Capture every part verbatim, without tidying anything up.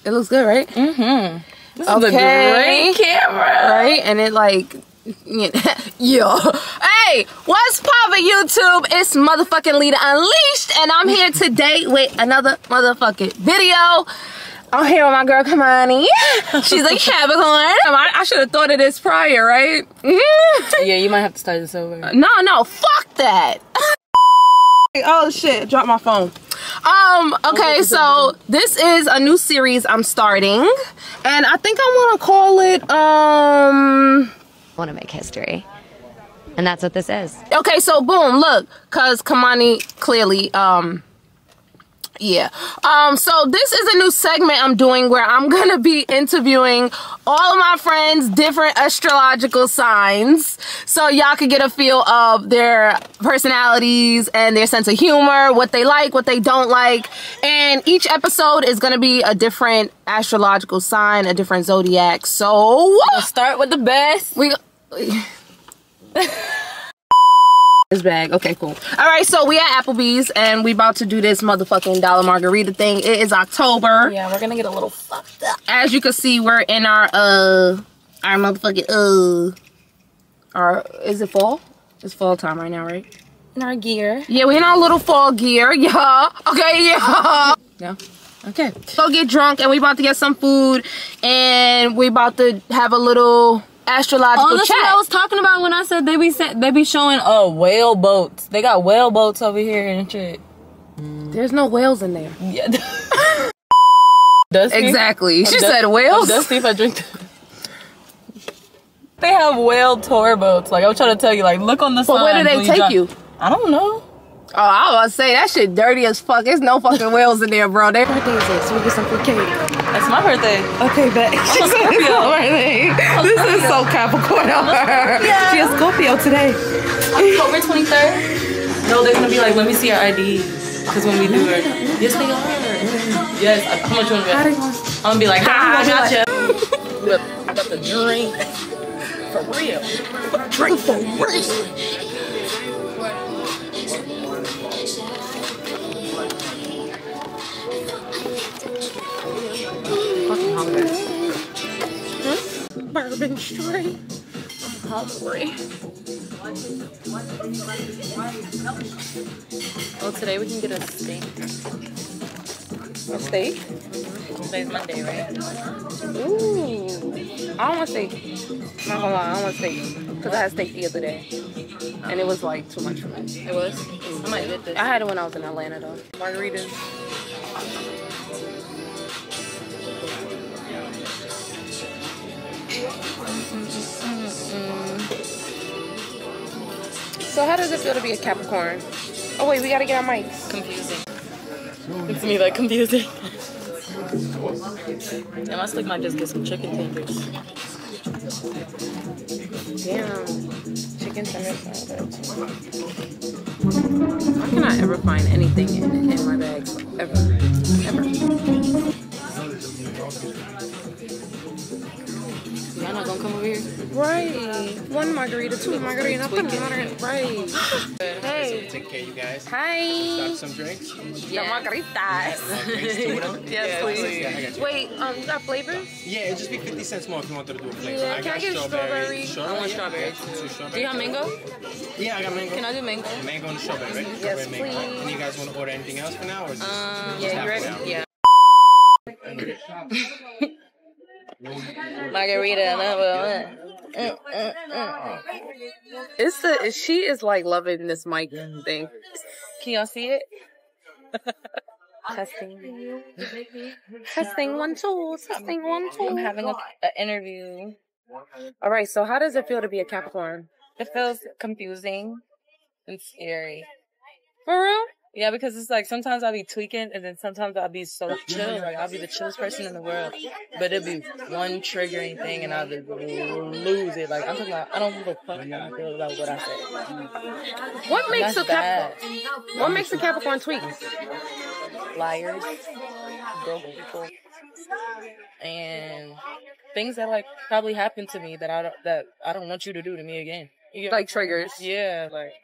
It looks good, right? Mm-hmm. This okay. is a great camera. Right? And it like, yo. Hey, what's poppin' YouTube? It's motherfucking Lita Unleashed. And I'm here today with another motherfucking video. I'm here with my girl, Kamani. She's like Capricorn. I, I should have thought of this prior, right? Yeah, you might have to start this over. No, no, fuck that. Oh shit, dropped my phone. Um, okay, so this is a new series I'm starting. And I think I want to call it, um... I want to make history. And that's what this is. Okay, so boom, look. Because Kamani clearly, um... yeah. Um, so this is a new segment I'm doing where I'm going to be interviewing all of my friends, different astrological signs. So y'all can get a feel of their personalities and their sense of humor, what they like, what they don't like. And each episode is going to be a different astrological sign, a different zodiac. So we'll start with the best. We This bag. Okay, cool. All right, so we at Applebee's and we about to do this motherfucking dollar margarita thing. It is October. Yeah, we're gonna get a little fucked up. As you can see, we're in our uh our motherfucking uh our is it fall? It's fall time right now, right? In our gear. Yeah, we're in our little fall gear, yeah. Okay, yeah. No. Okay. Go get drunk and we about to get some food and we about to have a little astrological oh, that's chat. what I was talking about when I said they be they be showing uh whale boats. They got whale boats over here and shit. There's no whales in there. Yeah. Dusty? Exactly. I'm she du said whales. I'm dusty if I drink. They have whale tour boats. Like I'm trying to tell you, like look on the but sign. Where do they take you? I don't know. Oh, I was about to say that shit dirty as fuck. There's no fucking whales in there, bro. Their birthday is it, so we get some free cake. That's my birthday. Okay, bet. She said it's my birthday. This is so Capricorn of her. She is Scorpio today. October twenty-third. No, they're gonna be like, let me see your I D. Because when we do it, yes, they are. Yes, how much you want to bet? I'm gonna be like, ha, I gotcha. We're about to drink for real. Drink for real. Fucking hungry. Hmm? Bourbon straight. I'm hungry. Well, today we can get a steak. A steak? Today's Monday, right? Ooh. I don't want steak. Not gonna lie, I don't want steak. Because I had steak the other day. And it was like too much for me. It was? I might get this. I had it when I was in Atlanta though. Margaritas. So how does it feel to be a Capricorn? Oh wait, we gotta get our mics. Confusing. It's me like confusing. Damn, I still might just get some chicken tenders. Damn. Chicken tenders. I cannot ever find anything in, in my bags. Ever. Ever. Y'all not gonna come over here? Right. One margarita, two margarita, three margarita. Right. Hey. Take care, you guys. Hi. Start some drinks. Yeah. Margaritas. Yes, Yes, please. Yeah, I got you. Wait, um, you got flavors? Yeah, it'd just be fifty cents more if you wanted to do a flavor. Yeah, I can got I get strawberry? I want strawberry. Two strawberry. Do you have mango? Yeah, I got mango. Can I do mango? Mango and strawberry, right? Yes, Strawberry, mango. please. And you guys want to order anything else for now? Or is this, Um, is yeah, that you ready? for now? Yeah. Margarita number one. Mm, mm, mm. It's the she is like loving this mic thing. Can y'all see it? Testing. Testing one two. Testing one two. I'm having a, a interview. All right. So how does it feel to be a Capricorn? It feels confusing and scary. For real? Yeah, because it's like sometimes I'll be tweaking and then sometimes I'll be so chill. Like I'll be the chillest person in the world. But it'll be one triggering thing and I'll just lose it. Like I'm talking about, I don't give a fuck how I feel about what I say. What makes That's a Capricorn? What makes a Capricorn tweak? Liars, broke people, and things that like probably happened to me that I don't, that I don't want you to do to me again. You Like triggers. Yeah, like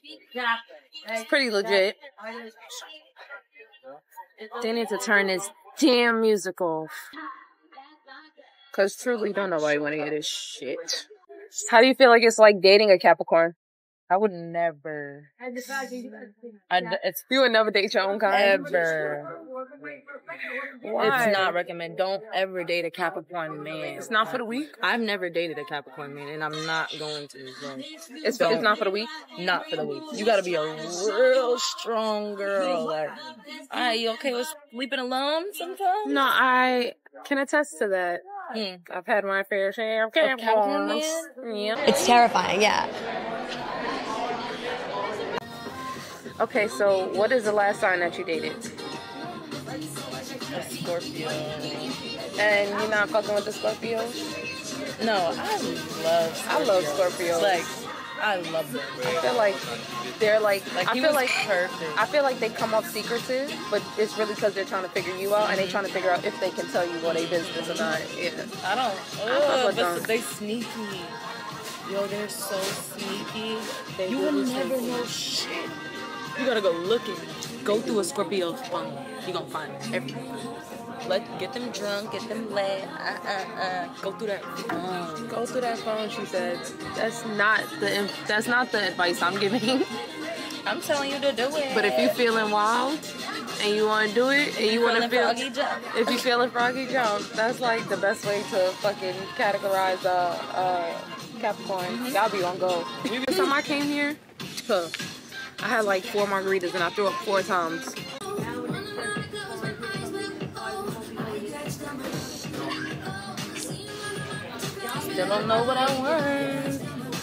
It's pretty legit. They need to turn this damn music off. Cause truly don't nobody want to hear this shit. How do you feel like it's like dating a Capricorn? I would never. I, it's You would never date your own kind? ever. Why? It's not recommended. Don't ever date a Capricorn man. It's not for the weak? I've never dated a Capricorn man, and I'm not going to. So. It's, Don't. it's not for the weak? Not for the weak. You gotta be a real strong girl. Like, alright, you okay with sleeping alone sometimes? No, I can attest to that. Mm. I've had my fair share of Capricorn Capricorns. Yeah. It's terrifying, yeah. Okay, so what is the last sign that you dated? A Scorpio. And you're not fucking with the Scorpios? No, I love Scorpios. I love Scorpios. Like, I love them. I feel like they're like, Like, I he feel was like perfect. I feel like they come off secretive, but it's really because they're trying to figure you out and they're trying to figure out if they can tell you what they business or not. Yeah. I don't. fuck Oh, with but them. they sneaky. Yo, they're so sneaky. They You will really never sneaky. know shit. You gotta go looking. Go through a Scorpio's phone. You gonna find everything. Let get them drunk, get them lit. Uh uh uh. Go through that phone. Go through that phone, she said. That's not the inf- that's not the advice I'm giving. I'm telling you to do it. But if you feeling wild and you want to do it and you want to Feeling feel, froggy jump. if you feeling froggy jump, that's like the best way to fucking categorize uh uh Capricorn. Mm-hmm. Y'all be on go. The time I came here, huh, I had like four margaritas and I threw up four times. Still don't know what I want.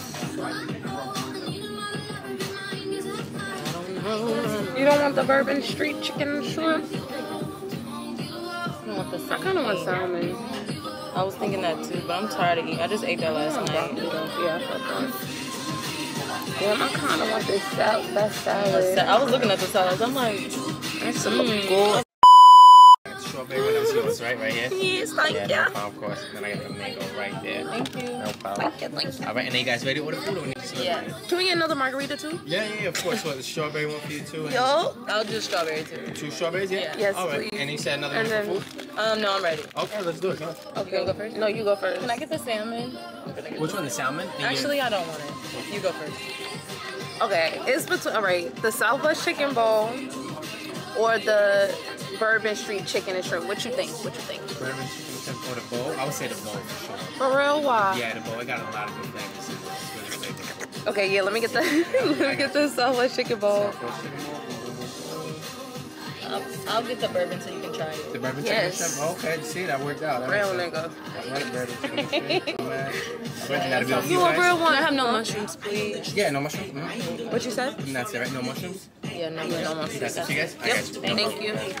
You don't want the Bourbon Street chicken and shrimp? I don't want the I kind of want salmon. I was thinking that too, but I'm tired of eating. I just ate that last night. Yeah, I felt that. Damn, I kind of want this sal- that salad. I was looking at the salads. I'm like, That's some Mm. good. Strawberry one, that's yours, right? Right here? Yes, thank Yeah, you. no problem, of course. Then I got the mango right there. thank you. No problem. Thank you, thank you. All right, and then you guys ready to order food or we need to Yeah. Can we get another margarita too? Yeah, yeah, yeah, of course. What, the strawberry one for you too? And Yo. I'll do strawberry too. Two strawberries, yeah? Yeah. Yes, All right, please. and you said another And one then- for food? Um, no, I'm ready. Okay, let's do it. Go. Okay. You gonna go first? No, you go first. Can I get the salmon? I'm gonna get Which one, the salmon? And you- Actually, I don't want it. You go first. Okay, it's between. All right, the Southwest chicken bowl or the Bourbon Street chicken and shrimp. What you think? What you think? Bourbon chicken shrimp or the bowl? I would say the bowl for sure. For real? Why? Yeah, the bowl. It got a lot of good flavors. It's really flavorful. Okay, yeah. Let me get the let me get the Southwest chicken bowl. Southwest chicken bowl. I'll, I'll get the bourbon so you can try it. The bourbon Yes. chicken shrimp? Okay, see, that worked out. That Real makes nigga. sense. All right, bourbon chicken shrimp. All right. I bet you gotta be on You want real Can one? I have no mushrooms, please? Yeah, no mushrooms. Mm-hmm. What you said? And that's it, right? No mushrooms? Yeah, no, Yeah, no mushrooms. mushrooms. That's it, you guys? I Yep. got you. Thank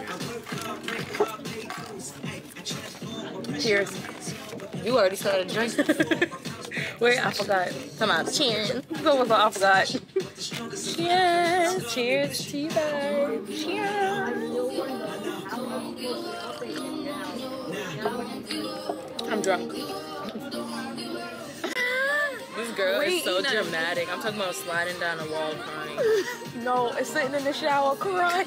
you. Cheers. You already started drinking. Wait, I forgot. Come on. Cheers. What was I forgot? Cheers. Cheers to you guys. Cheers. I'm drunk. This girl We is so eating a- dramatic. I'm talking about sliding down a wall crying. No, it's sitting in the shower crying.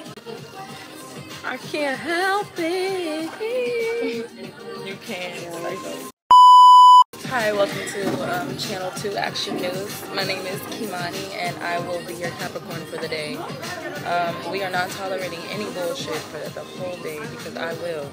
I can't help it. You can. Hi, welcome to um, Channel two Action News. My name is Kimani, and I will be your Capricorn for the day. Um, we are not tolerating any bullshit for the whole day because I will.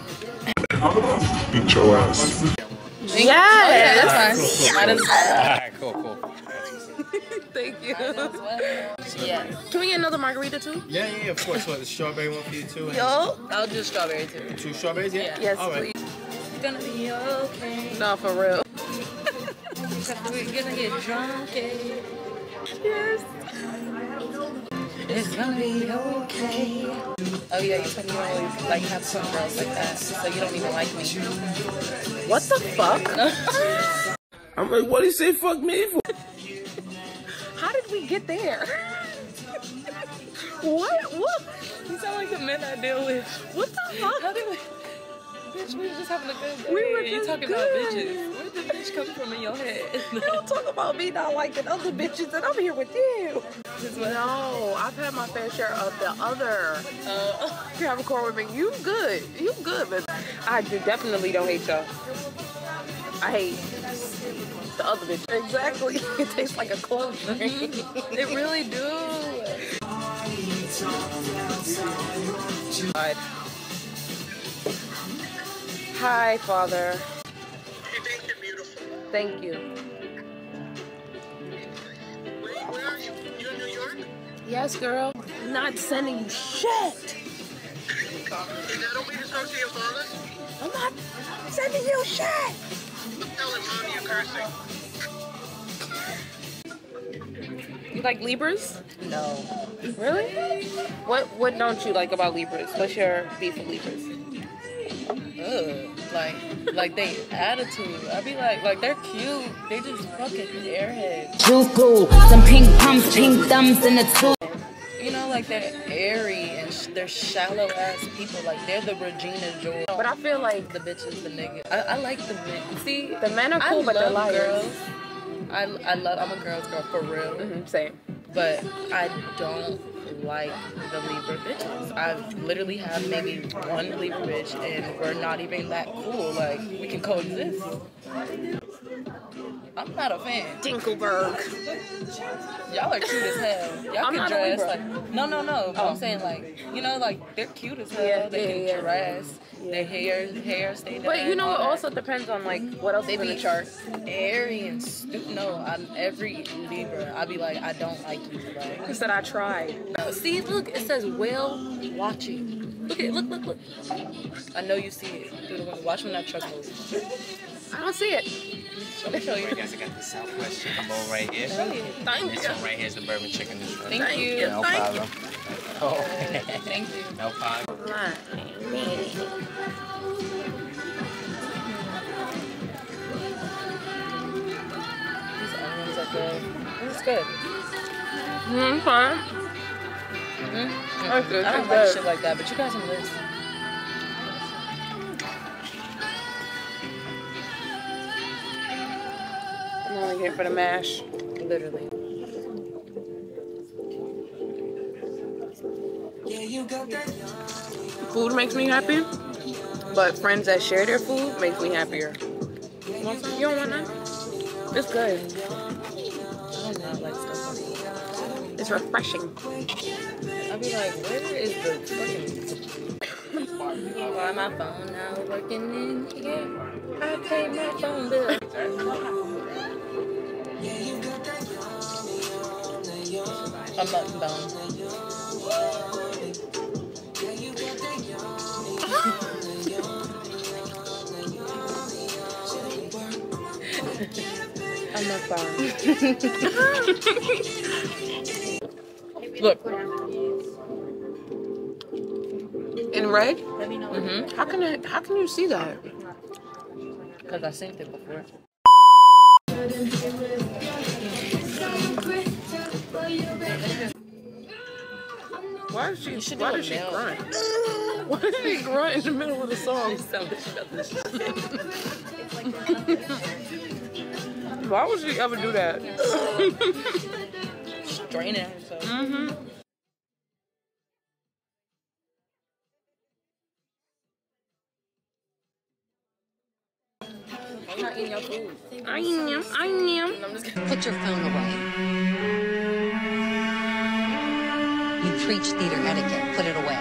Beat your ass. Yes. That's fine. Might as well. Alright, cool, cool. Thank you. Yeah. Can we get another margarita too? Yeah, yeah, yeah, of course. What, the strawberry one for you too? And Yo. I'll do strawberry too. Two strawberries, yeah? Yeah. Yes, All right. please. It's gonna be okay. No, for real. We're gonna get drunk. eh? Yes. It's gonna be okay. Oh yeah, you said you always like have some girls like that, so you don't even like me. What the fuck? I'm like, what do you say fuck me for? How did we get there? What? What? You sound like the men I deal with. What the fuck? How did we? Bitch, we were just having a good day. We were you just talking good. about bitches. What did the bitch come from in your head? Don't talk about me not liking other bitches and I'm here with you. No, I've had my fair share of the other Uh, Capricorn women. You good. You good, but I do definitely don't hate y'all. I hate the other bitch. Exactly. It tastes like a clove drink. it really do. Hi, Father. You think you're beautiful. Thank you. Where, where are you? You in New York? Yes, girl. Not sending you shit. Is that okay to talk to your father? I'm not sending you shit. I'm telling mommy you're cursing. You like Libras? No. Really? What What don't you like about Libras? What's your beef with Libras? Ugh. Like, like they attitude. I be like, like they're cute. They just fucking airheads. Some pink pumps, pink thumbs in the tube. You know, like they're airy and sh they're shallow ass people. Like they're the Regina George. But I feel like The bitches, the niggas. I, I like the men. See, the men are cool, I but they're love liars. girls. I, I love, I'm a girl's girl for real. Mm-hmm, same. But I don't like the Libra bitches. I literally have maybe one Libra bitch and we're not even that cool. Like, we can coexist. I'm not a fan. Dinkelberg. Y'all are cute as hell. Y'all I'm can not a dress Libra. like, no, no, no. But Oh. I'm saying like, you know, like they're cute as hell. Yeah, they yeah, can yeah. dress. Their hair, hair stay down. But you know, all it that. also depends on like what else They is in be the chart. airy and stupid. No, I'm every Libra. I be like, I don't like you. Like, He said I tried. no, see, look, it says whale watching. Look at it, look, look, look. I know you see it through the window. Watch when that truck moves. I don't see it. Let me show you. Alright guys, I got the Southwest chicken bowl right here. Thank This you. one right here is the bourbon chicken. This one. Thank you. No Thank problem. Oh. Thank you. No problem. These onions are good. It's good. Mm, fine. Mm-hmm. That's good. I don't That's like good. shit like that, but you got some of this. I'm only here for the mash. Literally. Food makes me happy, but friends that share their food makes me happier. You want some? You don't want none? It's good. I don't not like stuff like that. It's refreshing. I'll be like, where is the fucking... Why my phone now working in here? I pay my phone bill. A mutton bone. I'm not fine. Look. In red? Mm-hmm. How can I? How can you see that? Because I synced it before. Why is she? You should Why do a does she nail. grunt? Why did she grunt in the middle of the song? Why would she ever do that? Straining herself. Mm-hmm. I'm not eating your food. I am. I am. I'm just kidding. Put your phone away. You preach theater etiquette. Put it away.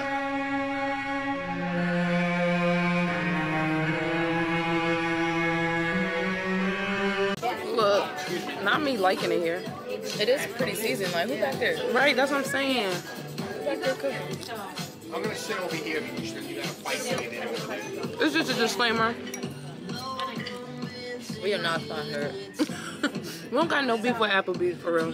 Look, not me liking it here. It is pretty seasoned. Like, who back there? Right, that's what I'm saying. Who back there cooking? I'm gonna sit over here because you gotta fight me in there. It's just a disclaimer. We are not sponsored. We don't got no beef with Applebee's for real.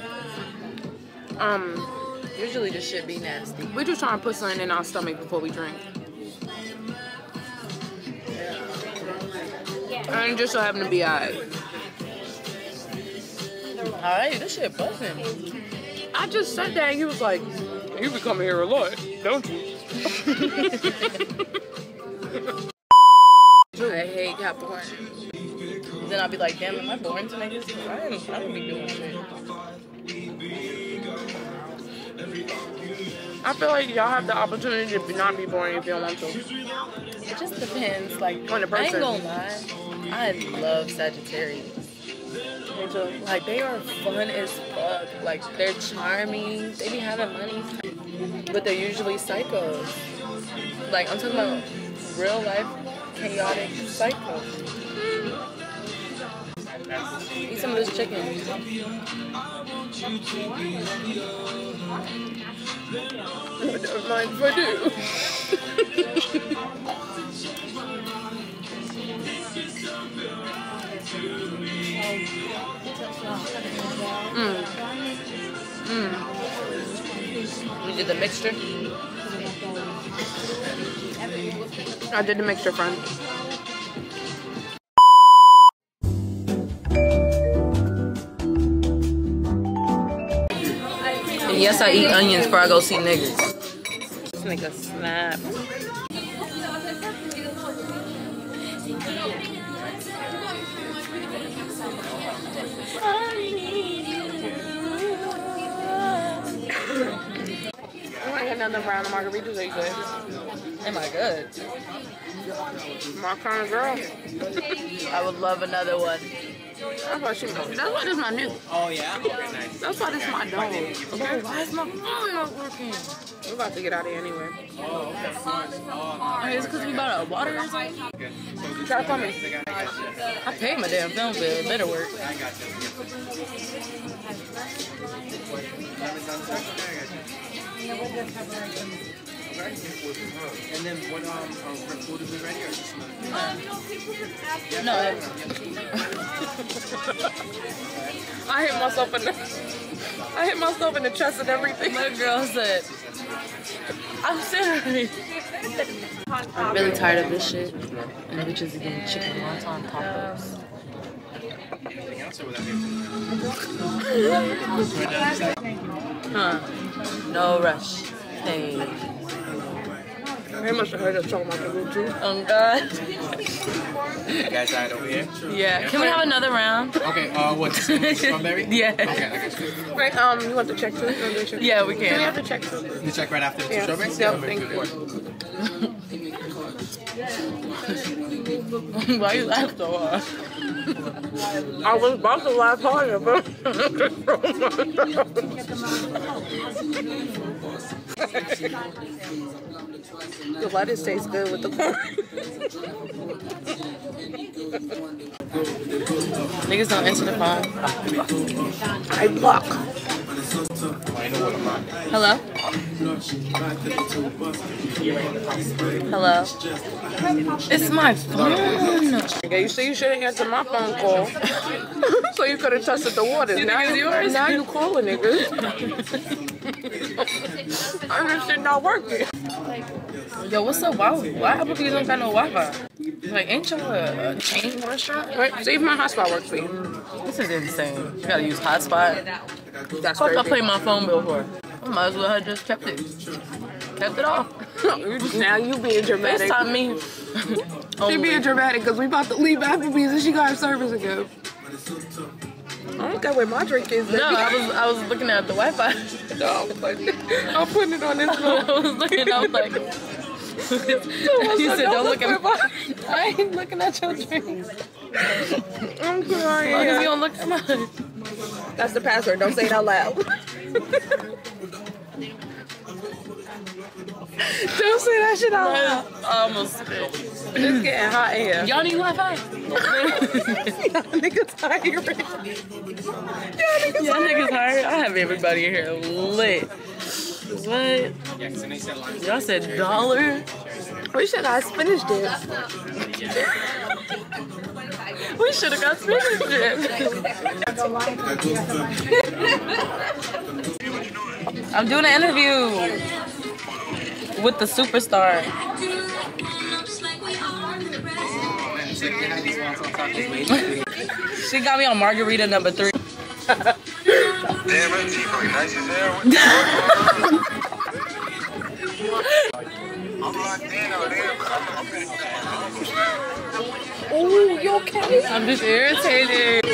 Um, Usually this shit be nasty. we just trying to put something in our stomach before we drink. And it just so happen to be alright. Alright, this shit buzzing. I just said that and he was like, you be coming here a lot, don't you? I hate Capricorn. then I'll be like, damn, am I boring to niggas? I don't, I don't be doing shit. I feel like y'all have the opportunity to be, not be boring if you don't want to. It just depends. Like, On the I ain't person. gonna lie. I love Sagittarius. Me too. Like, they are fun as fuck. Like, they're charming. They be having money. But they're usually psychos. Like, I'm talking about real life chaotic psychos. Eat some of this chicken. I don't mind if I do. mm. Mm. We did the mixture. I did the mixture, friend. And yes, I eat onions before I go see niggas. This nigga snap. I got another round of margaritas. Are you good? Am I good? My kind of girl. I would love another one. That's why she. That's why this my new. Oh yeah. Okay, nice. That's why this my dog. Bro, why is my phone not working? We're about to get out of here anyway. Oh, okay. Oh, Hey, it's because we bought a water or something? okay. Try to call me. I paid my damn phone bill. It better work. I got you. And then what um um, food is ready or just No. I hit myself in the. I hit myself in the chest and everything. My girl said, I'm serious. I'm really tired of this shit. And bitches eating chicken wonton tacos. anything else or would that be Huh. No rush. Hey. They must have heard us talking about the root too. Oh God. You guys died over here? Yeah. Can we have another round? Okay, uh, what? Strawberry? Yeah. Okay, I got you. Right, um, you want the check too? You want the check? Yeah, we Can we can. have the check too? You check right after the Yeah. strawberries? Yeah, Okay, thank good. Why you laugh so hard? I was about to laugh harder, but the lettuce tastes good with the corn. Niggas don't answer the phone. I block. Hello? Hello? It's my phone. Yeah, you see, you should have answered my phone call, so you could have tested the waters. You Now, think it's yours? now you calling niggas. And this shit not working. Yo, what's up? Why, why Applebee's don't got no Wi-Fi? Like, ain't y'all a, a chain restaurant? Right, see if my hotspot works for you. This is insane. You gotta use hotspot. That's Fuck, I crazy. paid my phone bill for. I might as well have just kept it. Kept it off. Now you being dramatic. FaceTime me. She being dramatic because we about to leave Applebee's and she got her service again. I don't care where my drink is. No, I was I was looking at the Wi-Fi. No, but I'm putting it on this I phone. was looking, I was like, you said don't look at my. I ain't looking at your drink. I'm As long as you crying. don't look at mine. That's the password. Don't say it out loud. Don't say that shit out loud. I almost spit. It's getting hot in here. Y'all need Wi-Fi? Y'all niggas tired. Y'all niggas Y'all niggas hired? I have everybody in here lit. What? Y'all said dollar? We should have spinach dip. We should have got spinach dip. I'm doing an interview with the superstar. She got me on margarita number three. Damn, that tea fucking nice as hell. Oh, you okay? I'm just irritated.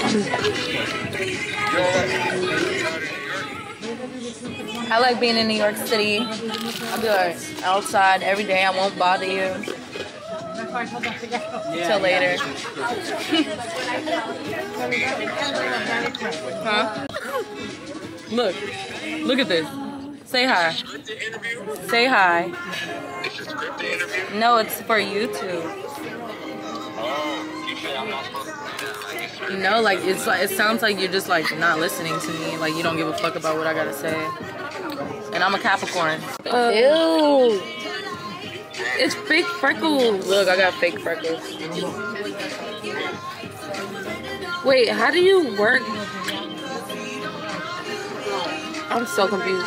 I like being in New York City. I'll be like outside every day. I won't bother you. Till later. Huh? Look. Look at this. Say hi. Say hi. No, it's for YouTube. You know, like it's like it sounds like you're just like not listening to me. Like you don't give a fuck about what I gotta say. And I'm a Capricorn. Uh, Ew. It's fake freckles. Look, I got fake freckles. Wait, how do you work? I'm so confused.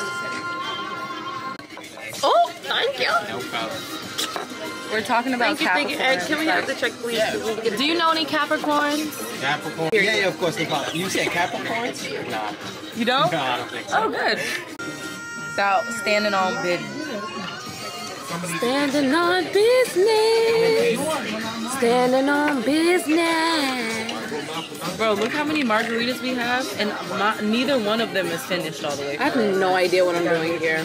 Oh, thank you. No problem. We're talking about Thank you, thank you. Capricorn. Uh, can we have the check, please? Yeah. Do you know any Capricorns? Capricorn? Yeah, yeah, of course. You said Capricorns? Nah. You don't? No, I don't think so. Oh, good. About standing on business. Standing on business. Standing on business. Bro, look how many margaritas we have, and my, neither one of them is finished all the way. I have no idea what I'm doing here.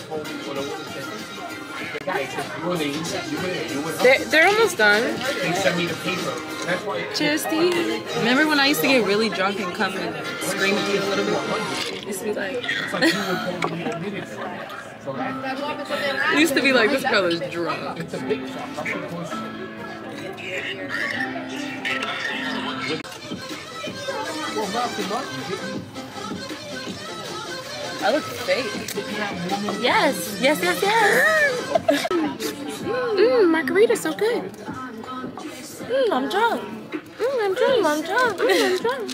They're, they're almost done. Cheers to you. Remember when I used to get really drunk and come and scream at you a little bit? It used to be like... It used to be like, this girl is drunk. I look fake. Yes, yes, yes, yes. Mmm, margarita's so good. Mmm, I'm drunk. Mmm, I'm drunk, I'm drunk, mm, I'm drunk.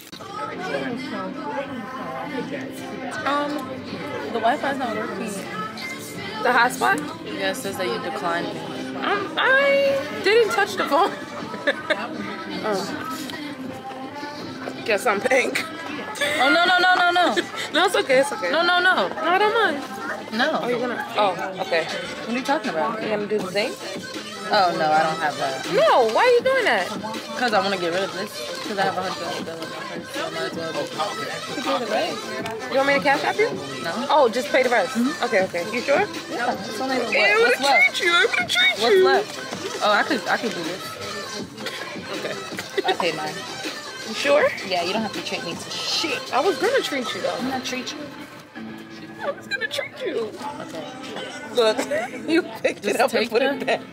Um, the Wi-Fi's not working. The hotspot? Yeah, it says that you declined me. Um, I didn't touch the phone. Oh. Guess I'm pink. Oh, no, no, no, no, no. No, it's okay, it's okay. No, no, no. No, I don't mind. No. Oh, you're gonna, oh, okay. What are you talking about? You're gonna do the same? Oh, no, I don't have that. No, why are you doing that? Because I want to get rid of this. Because I have a hundred dollar bill in my purse, so I might as well. You can do the rest. You want me to cash app you? No. Oh, just pay the rest. Mm-hmm. Okay, okay. You sure? Yeah. It's only what, Yeah, I'm what's gonna left? treat you. I'm gonna treat What's you. left? Oh, I could, I could do this. Okay. I paid mine. You sure? Yeah, you don't have to treat me to shit. I was gonna treat you though. I'm not treat you. I was gonna treat you. Okay. Look, you picked Just it up and take put them. it back.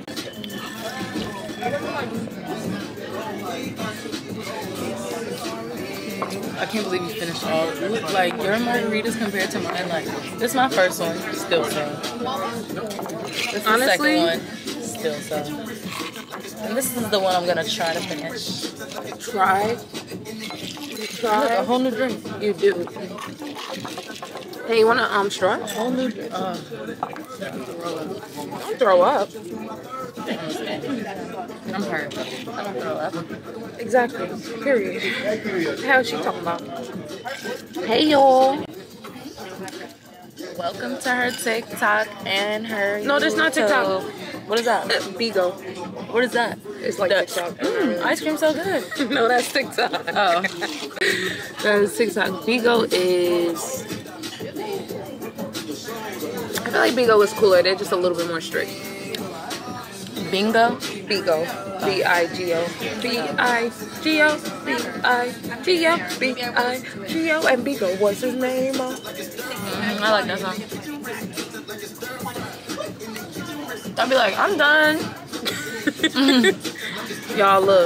I can't believe you finished all. Look, like your margaritas compared to mine. Like this is my first one, still so. This is Honestly, the second one, still so. And this is the one I'm gonna try to finish. Try. Try. Look, a whole new drink. You do. Hey, you want a um straw? A whole new drink. Uh, Don't throw up. I'm hurt. I don't throw up. Exactly. Period. How is she talking about? Hey y'all. Welcome to her TikTok and her. No, that's not TikTok. YouTube. What is that? Bigo. What is that? It's like The- TikTok. Mm, ice cream so good. No, that's TikTok. Oh. That's TikTok. Bigo is. I feel like Bigo is cooler. They're just a little bit more strict. Bingo. Bigo. B I G O. B I G O. B I G O. B I G O. And Bigo, what's his name? Mm, I like that song. I'll be like, I'm done. Y'all look.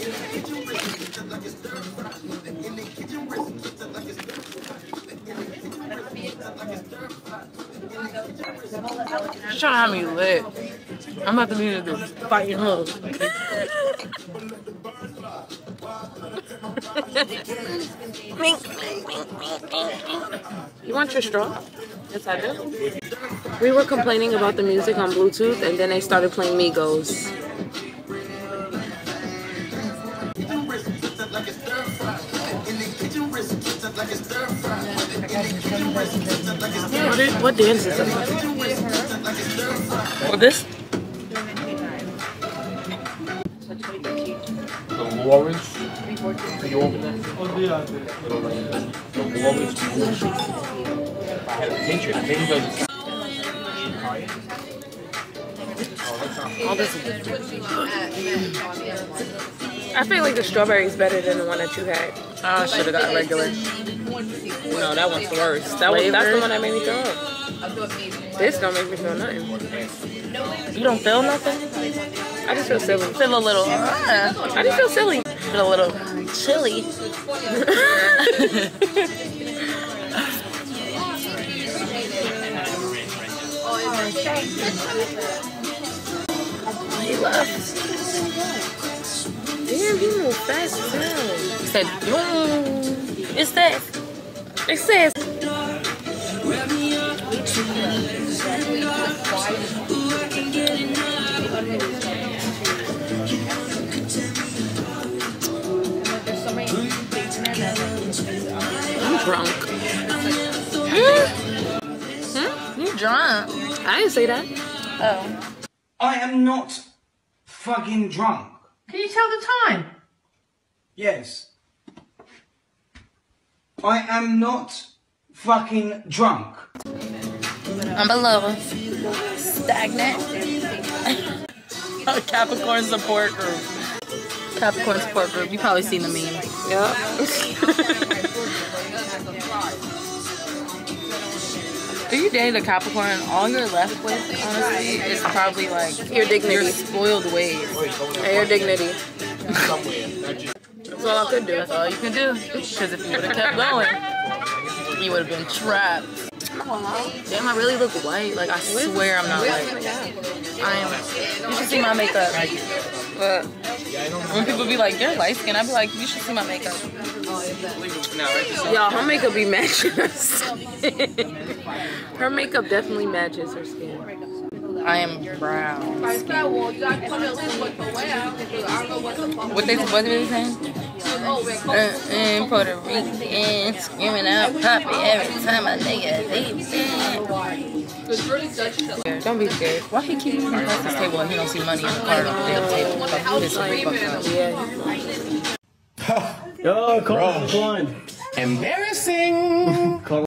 She's trying to have me lit. I'm about to need to do fighting hug. You want your straw? Yes, I do. We were complaining about the music on Bluetooth, and then they started playing Migos. What, is, what dance is this? Well, this Warrants. Can you open that? Oh, yeah. The warrants. I had a picture. I think it was. All this. I feel like the strawberry is better than the one that you had. I should have got regular. No, that one's worse. That was, that's the one that made me throw up. This don't make me feel nothing. You don't feel nothing? I just feel silly. Feel a little. Uh, I just feel silly. feel a little chilly. He left. Damn, he moved fast as hell. He said, "Boom." It's that. It says. I'm drunk. Hmm? Hmm? You drunk? I didn't say that. Oh. I am not fucking drunk. Can you tell the time? Yes. I am not fucking drunk. I'm a lover. Stagnant. Capricorn support group. Capricorn support group. You probably seen the meme. Yeah. If you dated a Capricorn, all you're left with, honestly, is probably like Your dignity. your spoiled ways. And your dignity. That's all I could do. That's all you can do. Because if you would have kept going, you would have been trapped. Damn, I really look white. Like, I swear I'm not white. I am. You should see my makeup. But when people be like, you're light skinned, I be like, you should see my makeup. Y'all, her makeup be matching her skin. Her makeup definitely matches her skin. I am brown. What they what they saying? Uh, in Puerto Rican, screaming out puppy every time a nigga leaves it. Don't be scared. Why he keep moving across this table and he don't see money in the card on the damn table? Like, piss me the fuck off. Yo, Colin, Colin. Embarrassing. Colin,